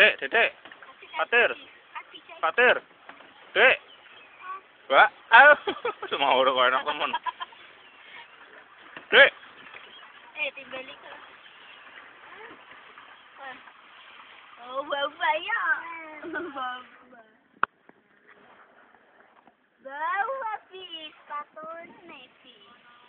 Dek. Patir. Dek. Mbak, ayo. Semua udah kau enak temen. Dek. Timbalik ka. Oh, babaya. Bawa fish, patun na fish.